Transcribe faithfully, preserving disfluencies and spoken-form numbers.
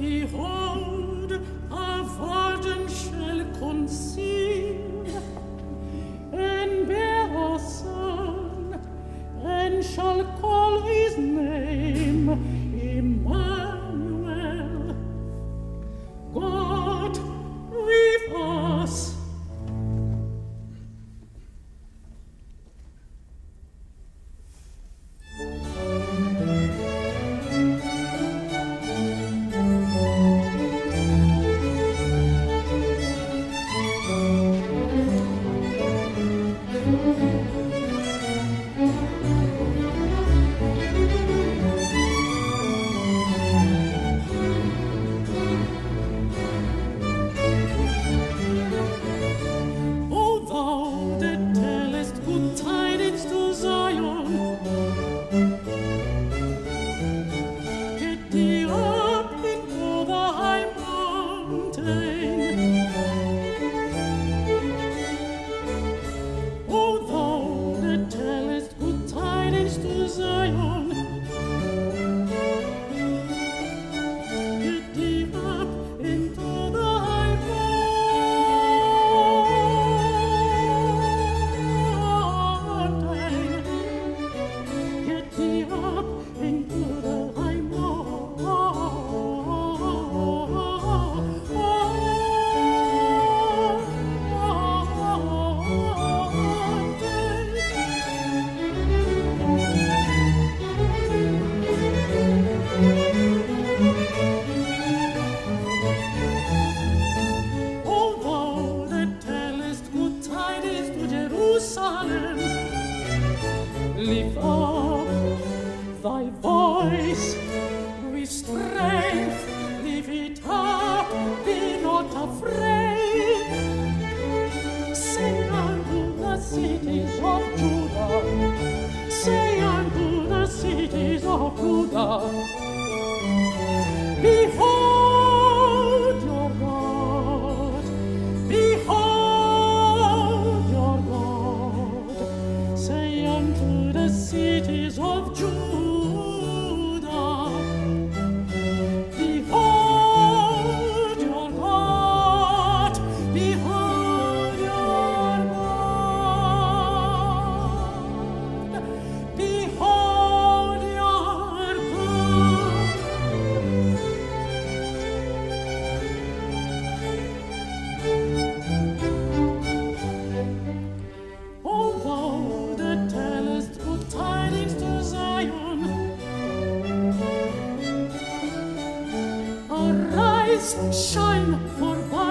Behold, a virgin shall conceive, and bear a son, and shall call his name Emmanuel, God with us. Lift up thy voice with strength, lift it up, be not afraid. Say unto the cities of Judah, say unto the cities of Judah, behold your God, behold your God. Say unto the cities of Judah, behold your God, behold your God, behold your God. O thou that tellest good tidings to Zion, arise, shine, for